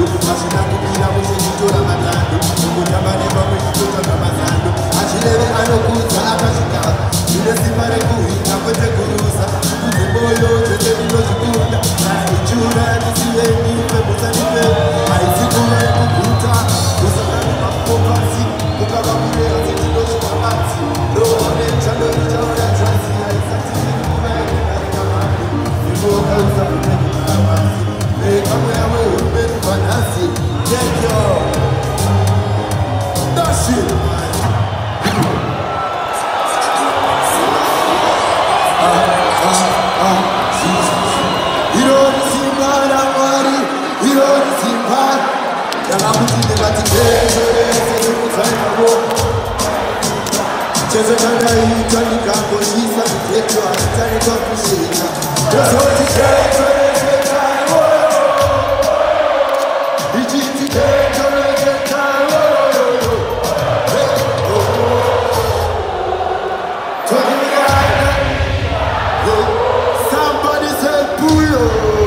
Ashina kupira muchitora matando Mukutamba nebamwe chitotanga mazando Achireve anokudza akasvika Ine simba rekuhina kwete kurusa Kudze moyo zvese ndinozvikunda Naichura ndisive nipe musanipe Haisikuva yekuguta Kusangana mapopasi Kukava kurera dzendinozvika pasi Ndoone chandorichaura dzasi Haisatiri kuva yekudarika vanhu Ndinoka usakutekukura pasi Kamwe yawe hurumeni panhasi Tekyo Dashit Irori simba ramwari Irori simba Yakakutinde vati Tezo rese kutsainavo Chezo chandaita nikakoshisa Tezo hatanika kushika Yozoti tezo rese Somebody said Puyo.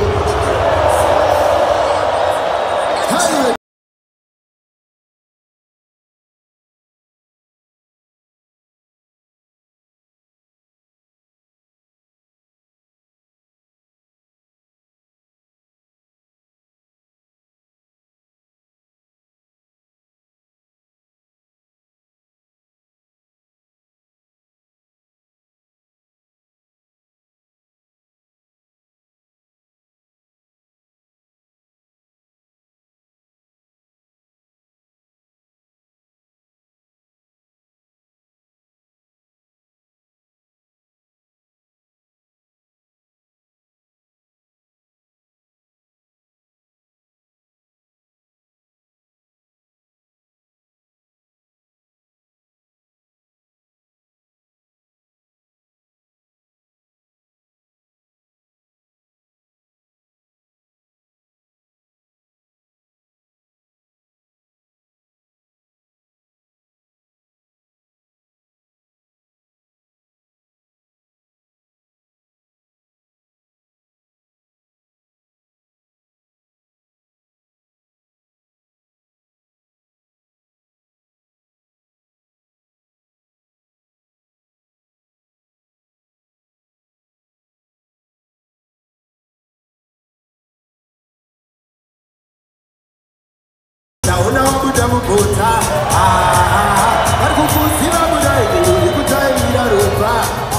Una buda mukota Barikufusiva mudai Kutaimira ropa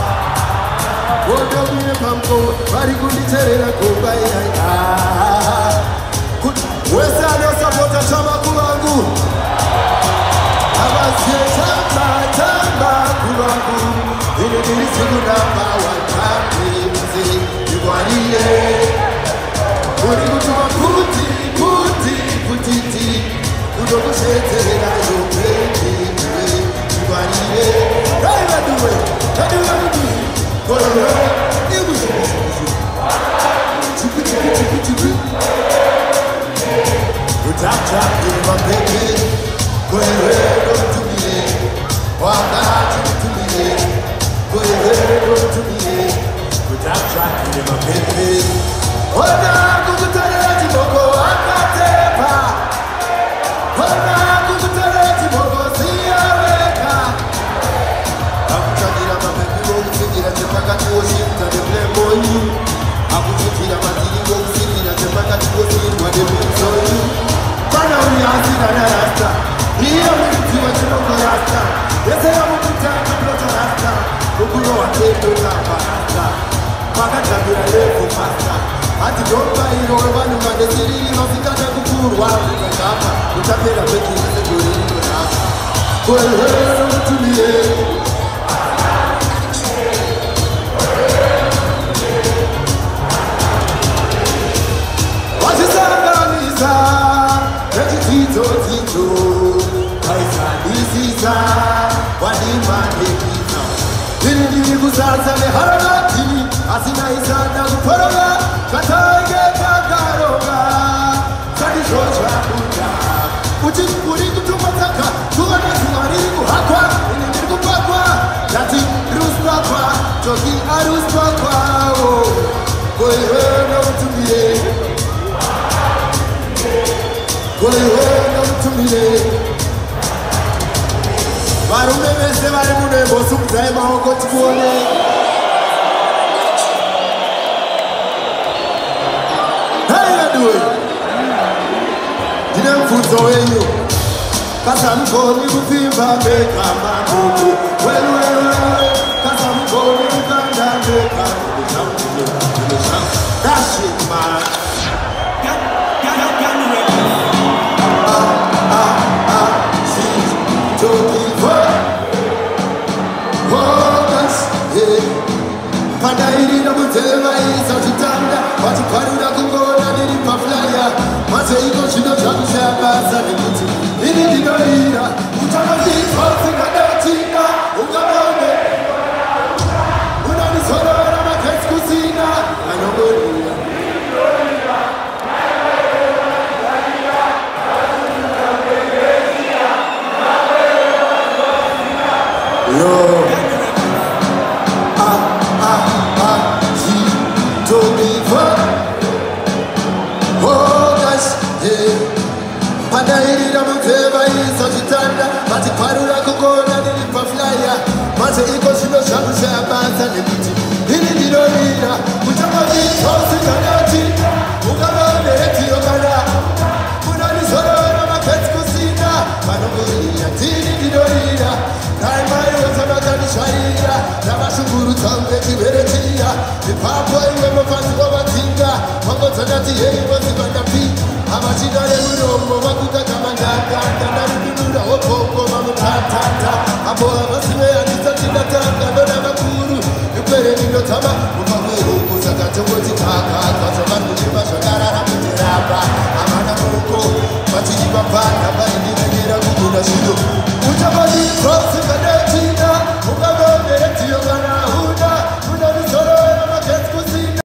Wodo mine pamko Barikunditerera kumba Wesa no sapota chama kuwangu Abasie chamba kuwangu Ine nilisiku namba watambizi Igwariye Urikutuma putiti Kudokushetera yopeti Igwariye Raiva duwe Kadura duwe Kolore Ibuzi Chupi Utacha Iba pepe Kolore Tumie Wanga Tumie Kolore Tumie Utacha Iba pepe Oda Kukutare Chiboko Akatepa Oda Kukutare Chiboko Siyaweka Akuchakira mapepe Kusikira Chepaka Tuoshita De Plemoni Akuchakira Matiri Kusikira Chepaka Tuoshita De Plemoni Bana Uyasira Na Rasta Ria Mkitiwa Chiboko Rasta Yesera Mkutaka Plota Rasta Ukuro Waketo Tapa Rasta Makachabira Lefu Pasta Ati domba iro wanu madesiri Mafikata kukurwa Kukakapa Utapera peki Sekuri Kukakapa Kwelelo Tumie Wachisanganisa Tito Kaisandisiza Wadimanekisa Nini kusaza meharanati Asina isana kuporoga Katange kakaroga Sadishocha kuja Uchi kuri kutumataka Tuwana tuwari kuhakwa Nini kupakwa Yati ruspakwa Choki aruspakwa Koireno tumie Kuliwena mtumile Varume vese vari munembo sumudzai maoko tikuone How you doing? Ndine mubvunzo wenyu Kasamugoni kuvimba meka mabuku Kasamugoni kukanda meka That shit man Padairi na mutema isa chitanda Wachiparura kungona niri paflaya Maze iko chino changu shabasa nikuti Ini dinoira Utama kifo sikadatika Ungamone Unanisora makesi kusina Anogonia Yo Padairi na muteva isa chitanda Wachiparura kungona niri paflaya Maze iko chino changu shabasa nikuti Ini dinoira Utama kifo sikadatika Ungamone etiyo kana Unanisora makesi kusina Anogonia tini dinoira Naimai watabakani shaira Nabashukuru tambe kiberetia Nipapo iwe mafasi kwa matinga Mango tanati hei wazibanda pi Amachidare muromo wakuta kama ndaka Ndandari minura opoko mamutatata Abo abasiwe anita tinatanga Ndona makuru Yukwere nino tama Mufamwe huku sakate wozi kaka Kwa sababu chimba shakarara